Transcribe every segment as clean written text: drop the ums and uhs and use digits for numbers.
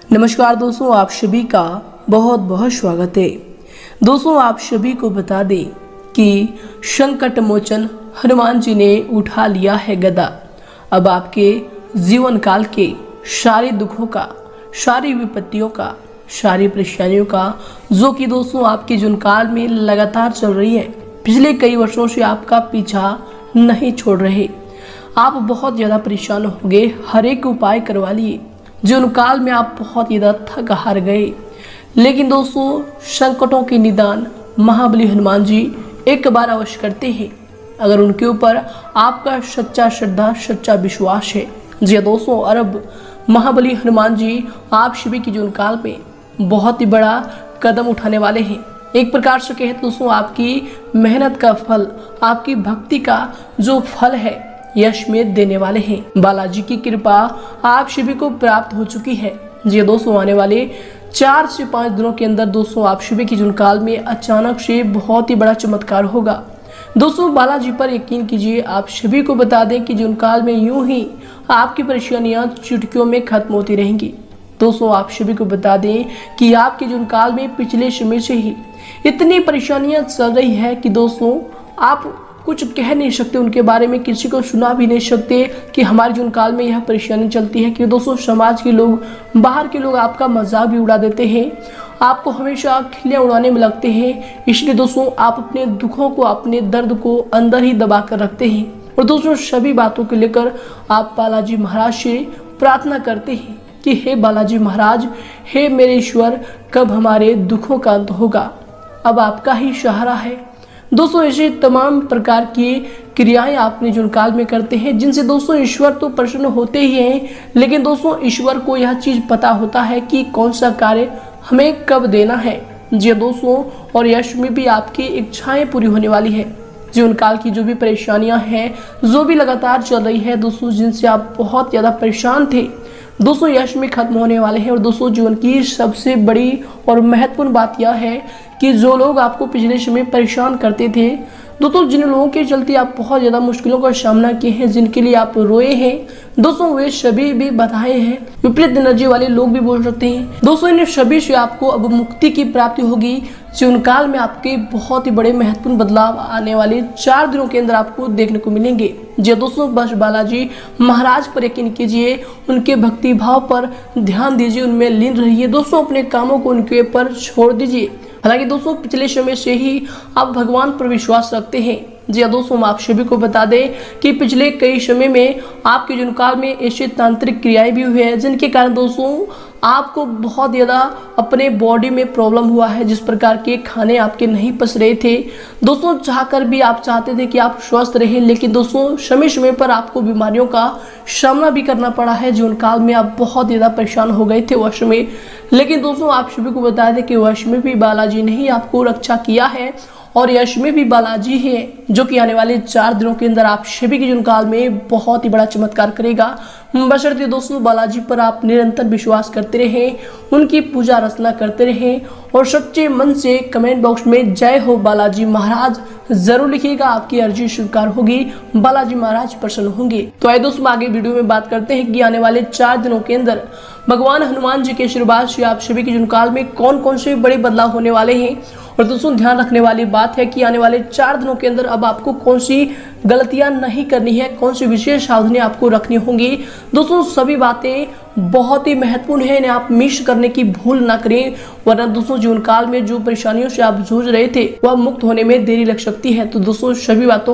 नमस्कार दोस्तों, आप सभी का बहुत बहुत स्वागत है। दोस्तों, आप सभी को बता दें कि संकट मोचन हनुमान जी ने उठा लिया है गदा। अब आपके जीवन काल के सारे दुखों का, सारी विपत्तियों का, सारी परेशानियों का, जो कि दोस्तों आपके जीवन काल में लगातार चल रही है, पिछले कई वर्षों से आपका पीछा नहीं छोड़ रहे। आप बहुत ज़्यादा परेशान हो गए, हर एक उपाय करवा लिए, जीवन काल में आप बहुत ज़्यादा थक हार गए। लेकिन दोस्तों, संकटों के निदान महाबली हनुमान जी एक बार अवश्य करते हैं, अगर उनके ऊपर आपका सच्चा श्रद्धा, सच्चा विश्वास है। जी दोस्तों, अब महाबली हनुमान जी आप सभी के जीवन काल में बहुत ही बड़ा कदम उठाने वाले हैं। एक प्रकार से कहें दोस्तों, आपकी मेहनत का फल, आपकी भक्ति का जो फल है, यश में देने वाले हैं। बालाजी की कृपा आप सभी को प्राप्त हो चुकी है। जी दोस्तों, आने वाले 4 से 5 दिनों के अंदर दोस्तों आप सभी के जीवन काल में अचानक से बहुत ही बड़ा चमत्कार होगा। दोस्तों, बालाजी पर यकीन कीजिए, आप सभी को बता दें कि जीवन काल में यूं ही आपकी परेशानियां चुटकियों में खत्म होती रहेंगी। दोस्तों, आप सभी को बता दें कि आपके जीवन काल में पिछले समय से ही इतनी परेशानियां चल रही है कि दोस्तों आप कुछ कह नहीं सकते उनके बारे में, किसी को सुना भी नहीं सकते कि हमारे जीवन काल में यह परेशानी चलती है। कि दोस्तों समाज के लोग, बाहर के लोग आपका मजाक भी उड़ा देते हैं, आपको हमेशा खिल्लियाँ उड़ाने में लगते हैं। इसलिए दोस्तों आप अपने दुखों को, अपने दर्द को अंदर ही दबा कर रखते हैं और दोस्तों सभी बातों को लेकर आप बालाजी महाराज से प्रार्थना करते हैं कि हे बालाजी महाराज, हे मेरे ईश्वर, कब हमारे दुखों का अंत होगा। अब आपका ही सहारा है। दोस्तों, ऐसे तमाम प्रकार की क्रियाएं आपने जीवन काल में करते हैं, जिनसे दोस्तों ईश्वर तो प्रसन्न होते ही हैं, लेकिन दोस्तों ईश्वर को यह चीज़ पता होता है कि कौन सा कार्य हमें कब देना है। जी दोस्तों, और यश में भी आपकी इच्छाएं पूरी होने वाली है। जीवन काल की जो भी परेशानियां हैं, जो भी लगातार चल रही है दोस्तों, जिनसे आप बहुत ज़्यादा परेशान थे, दोस्तों यश में खत्म होने वाले हैं। और दोस्तों जीवन की सबसे बड़ी और महत्वपूर्ण बात यह है कि जो लोग आपको पिछले समय परेशान करते थे, दोस्तों जिन लोगों के चलते आप बहुत ज़्यादा मुश्किलों का सामना किए हैं, जिनके लिए आप रोए हैं, दोस्तों वे सभी भी बधाए हैं। विपरीत एनर्जी वाले लोग भी बोल सकते हैं। दोस्तों इन सभी से आपको अब मुक्ति की प्राप्ति होगी। जीवन काल में आपके बहुत ही बड़े महत्वपूर्ण बदलाव आने वाले 4 दिनों के अंदर आपको देखने को मिलेंगे। जी दोस्तों, बस बालाजी महाराज पर यकीन कीजिए, उनके भक्ति भाव पर ध्यान दीजिए, उनमें लीन रहिए। दोस्तों अपने कामों को उनके ऊपर छोड़ दीजिए। हालांकि दोस्तों पिछले समय से ही आप भगवान पर विश्वास रखते हैं। जी दोस्तों, आप सभी को बता दें कि पिछले कई समय में आपके जीवन काल में ऐसे तांत्रिक क्रियाएं भी हुई है, जिनके कारण दोस्तों आपको बहुत ज़्यादा अपने बॉडी में प्रॉब्लम हुआ है। जिस प्रकार के खाने आपके नहीं पच रहे थे, दोस्तों चाहकर भी आप चाहते थे कि आप स्वस्थ रहें, लेकिन दोस्तों समय समय पर आपको बीमारियों का सामना भी करना पड़ा है। जीवन काल में आप बहुत ज़्यादा परेशान हो गए थे वश में, लेकिन दोस्तों आप सभी को बता दें कि वश में भी बालाजी ने ही आपको रक्षा किया है और यश में भी बालाजी है, जो कि आने वाले 4 दिनों के अंदर आप सभी के जीवन काल में बहुत ही बड़ा चमत्कार करेगा। बशर्ते दोस्तों बालाजी पर आप निरंतर विश्वास करते रहें, उनकी पूजा अर्चना करते रहें और सच्चे मन से कमेंट बॉक्स में जय हो बालाजी महाराज जरूर लिखिएगा। आपकी अर्जी स्वीकार होगी, बालाजी महाराज प्रसन्न होंगे। तो आइए दोस्तों आगे वीडियो में बात करते हैं कि आने वाले 4 दिनों के अंदर भगवान हनुमान जी के आशीर्वाद से आप सभी के जीवन काल में कौन कौन से बड़े बदलाव होने वाले हैं। और दोस्तों ध्यान रखने वाली बात है कि आने वाले 4 दिनों के अंदर अब आपको कौन सी गलतियां नहीं करनी है, कौन सी विशेष सावधानी आपको रखनी होंगी। दोस्तों सभी बातें बहुत ही महत्वपूर्ण है, इन्हें आप मिस करने की भूल ना करें, वरना दोस्तों जीवन काल में जो परेशानियों से आप जूझ रहे थे वह मुक्त होने में देरी लग सकती है। तो दोस्तों सभी बातों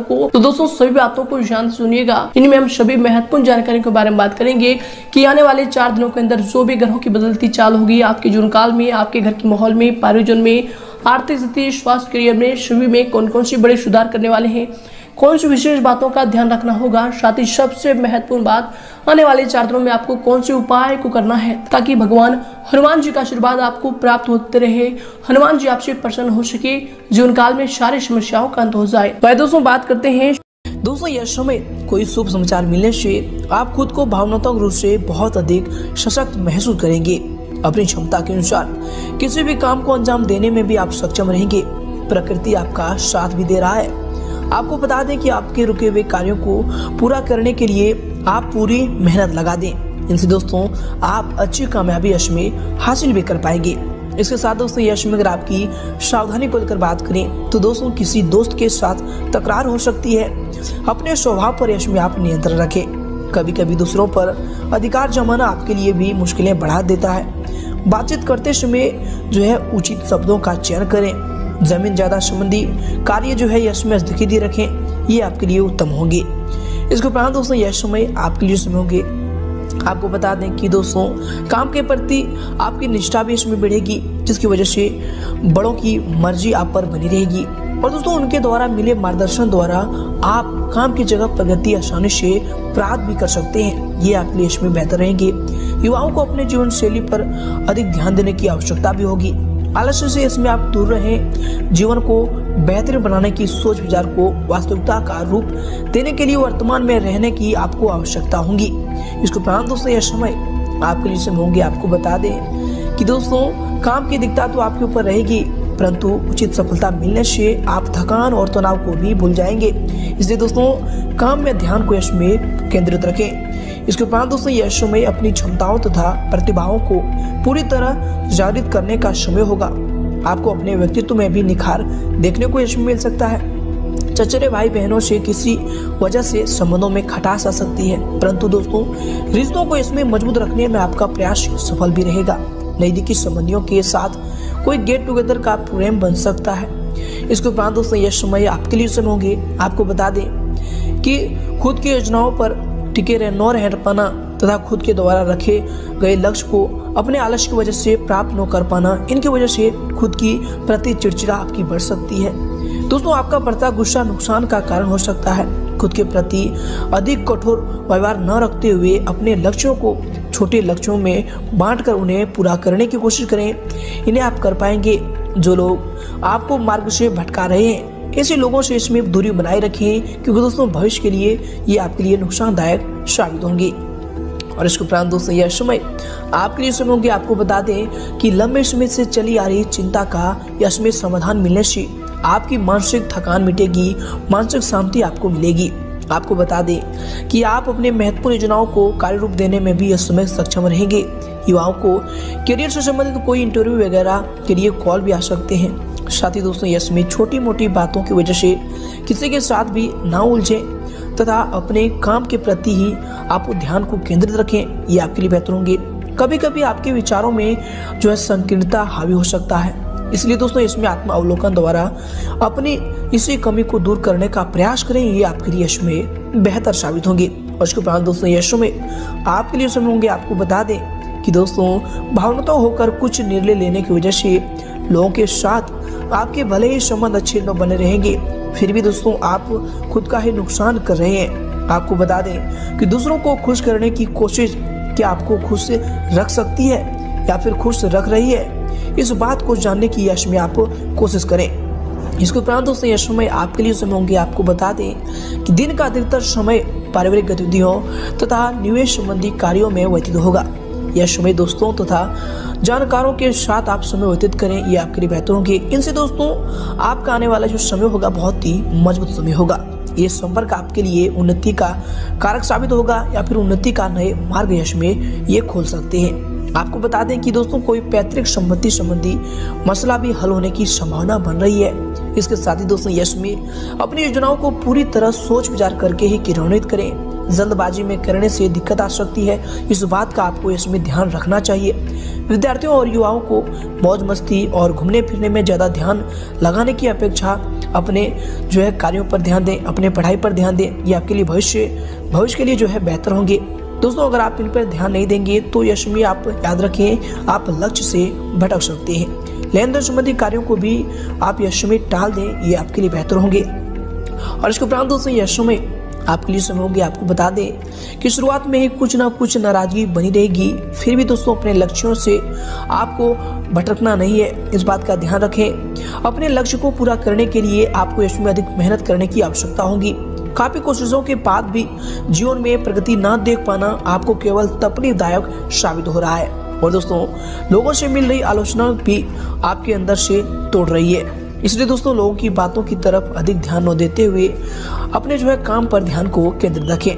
को ध्यान से सुनिएगा। इनमें हम सभी महत्वपूर्ण जानकारी के बारे में बात करेंगे कि आने वाले 4 दिनों के अंदर जो भी ग्रहों की बदलती चाल होगी आपके जीवन काल में, आपके घर के माहौल में, पारिवारिक में, आर्थिक स्थिति, स्वास्थ्य, करियर में, सभी में कौन कौन सी बड़े सुधार करने वाले हैं, कौन सी विशेष बातों का ध्यान रखना होगा। साथ ही सबसे महत्वपूर्ण बात, आने वाले 4 दिनों में आपको कौन से उपाय को करना है ताकि भगवान हनुमान जी का आशीर्वाद आपको प्राप्त होते रहे, हनुमान जी आपसे प्रसन्न हो सके, जीवन काल में सारी समस्याओं का अंत हो जाए। तो दोस्तों बात करते हैं। दोस्तों यह समय कोई शुभ समाचार मिलने से आप खुद को भावनात्मक रूप से बहुत अधिक सशक्त महसूस करेंगे। अपनी क्षमता के अनुसार किसी भी काम को अंजाम देने में भी आप सक्षम रहेंगे। प्रकृति आपका साथ भी दे रहा है। आपको बता दें कि आपके रुके हुए कार्यों को पूरा करने के लिए आप पूरी मेहनत लगा दें। इनसे दोस्तों आप अच्छी कामयाबी यश में हासिल भी कर पाएंगे। इसके साथ दोस्तों यश में अगर आपकी सावधानी को लेकर बात करें तो दोस्तों किसी दोस्त के साथ तकरार हो सकती है। अपने स्वभाव पर यश में आप नियंत्रण रखें। कभी कभी दूसरों पर अधिकार जमाना आपके लिए भी मुश्किलें बढ़ा देता है। बातचीत करते समय जो है उचित शब्दों का चयन करें। जमीन जायदाद संबंधी कार्य जो है यश में नजदीकी रखें, ये आपके लिए उत्तम होंगे। इसके उपरांत दोस्तों यश समय आपके लिए समय होंगे। आपको बता दें कि दोस्तों काम के प्रति आपकी निष्ठा भी इसमें बढ़ेगी, जिसकी वजह से बड़ों की मर्जी आप पर बनी रहेगी और दोस्तों उनके द्वारा मिले मार्गदर्शन द्वारा आप काम की जगह प्रगति आसानी से प्राप्त भी कर सकते हैं। ये आपके लिए इसमें बेहतर रहेंगे। युवाओं को अपने जीवन शैली पर अधिक ध्यान देने की आवश्यकता भी होगी। आलस्य से इसमें आप दूर रहें। जीवन को बेहतर बनाने की सोच विचार को वास्तविकता का रूप देने के लिए वर्तमान में रहने की आपको आवश्यकता होगी। इसके उपरांत दोस्तों यह समय आपके लिए समय होंगे। आपको बता दें कि दोस्तों काम की दिक्कत तो आपके ऊपर रहेगी, परंतु उचित सफलता मिलने से आप थकान और तनाव को भी भूल जाएंगे। इसलिए दोस्तों काम में ध्यान को यश में केंद्रित रखें। इसके उपरांत दोस्तों यह समय अपनी क्षमताओं तथा प्रतिभाओं को पूरी तरह जागृत करने का समय होगा। आपको अपने व्यक्तित्व में भी निखार देखने को यश मिल सकता है। चचेरे भाई बहनों से किसी वजह से संबंधों में खटास आ सकती है, परंतु दोस्तों रिश्तों को इसमें मजबूत रखने में आपका प्रयास सफल भी रहेगा। नजदीकी संबंधियों के साथ कोई गेट टुगेदर का प्रेम बन सकता है। इसके उपरांत दोस्तों यह समय आपके लिए समय होंगे। आपको बता दें कि खुद की योजनाओं पर टिके न रह पाना तथा खुद के द्वारा रखे गए लक्ष्य को अपने आलस्य की वजह से प्राप्त न कर पाना, इनकी वजह से खुद की प्रति चिड़चिड़ा आपकी बढ़ सकती है। दोस्तों आपका बढ़ता गुस्सा नुकसान का कारण हो सकता है। खुद के प्रति अधिक कठोर व्यवहार न रखते हुए अपने लक्ष्यों को छोटे लक्ष्यों में बांटकर उन्हें पूरा करने की कोशिश करें। इन्हें आप कर पाएंगे। जो लोग आपको मार्ग से भटका रहे हैं ऐसे लोगों से इसमें दूरी बनाए रखें, क्योंकि दोस्तों भविष्य के लिए ये आपके लिए नुकसानदायक साबित होंगे। और इसके उपरांत दोस्तों यह समय आपके लिए समय होंगे। आपको बता दें कि लंबे समय से चली आ रही चिंता का इसमें समाधान मिलने से आपकी मानसिक थकान मिटेगी, मानसिक शांति आपको मिलेगी। आपको बता दें कि आप अपने महत्वपूर्ण योजनाओं को कार्य रूप देने में भी इस समय सक्षम रहेंगे। युवाओं को करियर से संबंधित कोई इंटरव्यू वगैरह के लिए कॉल भी आ सकते हैं। साथ ही दोस्तों इसमें छोटी मोटी बातों की वजह से किसी के साथ भी ना उलझें तथा अपने काम के प्रति ही आप ध्यान को केंद्रित रखें। ये आपके लिए बेहतर होंगे। कभी कभी आपके विचारों में जो है संकीर्णता हावी हो सकता है, इसलिए दोस्तों इसमें आत्म अवलोकन द्वारा अपनी इसी कमी को दूर करने का प्रयास करें। ये आपके लिए यश में बेहतर साबित होंगे। और इसके उपरांत दोस्तों यश में आपके लिए समय होंगे। आपको बता दें कि दोस्तों भावनात्मक होकर कुछ निर्णय लेने की वजह से लोगों के साथ आपके भले ही संबंध अच्छे न बने रहेंगे, फिर भी दोस्तों आप खुद का ही नुकसान कर रहे हैं। आपको बता दें कि दूसरों को खुश करने की कोशिश क्या आपको खुश रख सकती है या फिर खुश रख रही है, इस बात को जानने की यश में आप कोशिश करें। इसके उपरांत दोस्तों यश में आपके लिए समय होंगे। आपको बता दें कि दिन का अधिकतर समय पारिवारिक गतिविधियों तथा निवेश संबंधी कार्यों में व्यतीत होगा। यह समय दोस्तों तथा जानकारों के साथ आप समय व्यतीत करें, ये आपके लिए बेहतर होंगे। इनसे दोस्तों आपका आने वाला जो समय होगा बहुत ही मजबूत समय होगा। ये संपर्क आपके लिए उन्नति का कारक साबित होगा या फिर उन्नति का नए मार्ग यश में ये खोल सकते हैं। आपको बता दें कि दोस्तों कोई पैतृक संपत्ति संबंधी मसला भी हल होने की संभावना बन रही है। इसके साथ ही दोस्तों यश में अपनी योजनाओं को पूरी तरह सोच विचार करके ही क्रियान्वित करें। जल्दबाजी में करने से दिक्कत आ सकती है, इस बात का आपको इसमें ध्यान रखना चाहिए। विद्यार्थियों और युवाओं को मौज मस्ती और घूमने फिरने में ज़्यादा ध्यान लगाने की अपेक्षा अपने जो है कार्यों पर ध्यान दें, अपने पढ़ाई पर ध्यान दें। ये आपके लिए भविष्य के लिए जो है बेहतर होंगे। दोस्तों अगर आप इन पर ध्यान नहीं देंगे तो यश में आप याद रखें आप लक्ष्य से भटक सकते हैं। लेन देन संबंधी कार्यों को भी आप यश में टाल दें, ये आपके लिए बेहतर होंगे। और इसके उपरांत दोस्तों यश में आपके लिए समय होंगे। आपको बता दें कि शुरुआत में ही कुछ ना कुछ नाराजगी बनी रहेगी, फिर भी दोस्तों अपने लक्ष्यों से आपको भटकना नहीं है, इस बात का ध्यान रखें। अपने लक्ष्य को पूरा करने के लिए आपको इसमें अधिक मेहनत करने की आवश्यकता होगी। काफी कोशिशों के बाद भी जीवन में प्रगति ना देख पाना आपको केवल तकलीफदायक साबित हो रहा है और दोस्तों लोगों से मिल रही आलोचना भी आपके अंदर से तोड़ रही है। इसलिए दोस्तों लोगों की बातों की तरफ अधिक ध्यान न देते हुए अपने जो है काम पर ध्यान को केंद्रित रखें।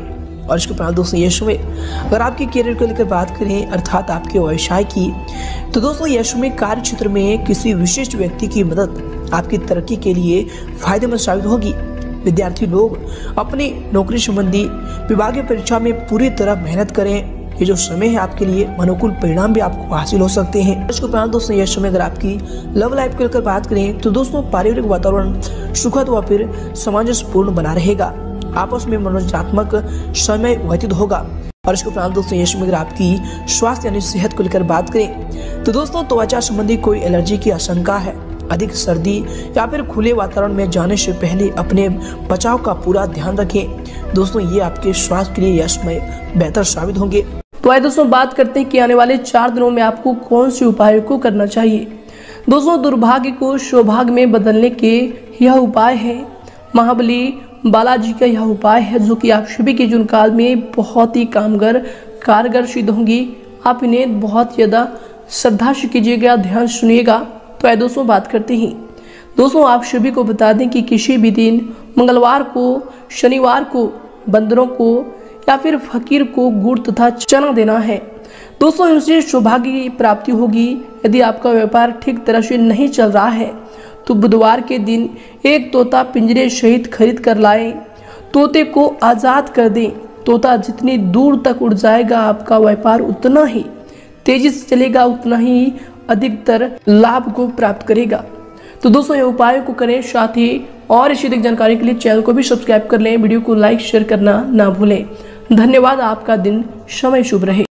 और इसके उपरांत दोस्तों यश में अगर आपके करियर को लेकर बात करें अर्थात आपके व्यवसाय की, तो दोस्तों यश में कार्य क्षेत्र में किसी विशिष्ट व्यक्ति की मदद आपकी तरक्की के लिए फायदेमंद साबित होगी। विद्यार्थी लोग अपनी नौकरी संबंधी विभागीय परीक्षा में पूरी तरह मेहनत करें। ये जो समय है आपके लिए अनुकूल परिणाम भी आपको हासिल हो सकते हैं। इसके उपरांत दोस्तों यह समय अगर आपकी लव लाइफ को लेकर बात करें तो दोस्तों पारिवारिक वातावरण सुखद व फिर सामंजस्यपूर्ण बना रहेगा। आपस में मनोरंजनात्मक समय व्यतीत होगा। और इसके उपरांत दोस्तों यह समय अगर आपकी स्वास्थ्य यानी सेहत को लेकर बात करें तो दोस्तों त्वचा संबंधी कोई एलर्जी की आशंका है। अधिक सर्दी या फिर खुले वातावरण में जाने से पहले अपने बचाव का पूरा ध्यान रखें। दोस्तों ये आपके स्वास्थ्य के लिए यह समय बेहतर साबित होंगे। तो आइए दोस्तों बात करते हैं कि आने वाले 4 दिनों में आपको कौन से उपायों को करना चाहिए। दोस्तों दुर्भाग्य को सौभाग्य में बदलने के यह उपाय है। महाबली बालाजी का यह उपाय है जो कि आप सभी के जीवन काल में बहुत ही कारगर सिद्ध होंगी। आप इन्हें बहुत ज़्यादा श्रद्धा से कीजिएगा, ध्यान सुनिएगा। तो आइए दोस्तों बात करते हैं। दोस्तों आप सभी को बता दें कि किसी भी दिन मंगलवार को, शनिवार को बंदरों को या फिर फकीर को गुड़ तथा चना देना है। दोस्तों इनसे सौभाग्य की प्राप्ति होगी। यदि आपका व्यापार ठीक तरह से नहीं चल रहा है तो बुधवार के दिन एक तोता पिंजरे सहित खरीद कर लाएं। तोते को आज़ाद कर दें। तोता जितनी दूर तक उड़ जाएगा आपका व्यापार उतना ही तेजी से चलेगा, उतना ही अधिकतर लाभ को प्राप्त करेगा। तो दोस्तों ये उपायों को करें। साथ ही और इसी अधिक जानकारी के लिए चैनल को भी सब्सक्राइब कर लें। वीडियो को लाइक शेयर करना ना भूलें। धन्यवाद। आपका दिन समय शुभ रहे।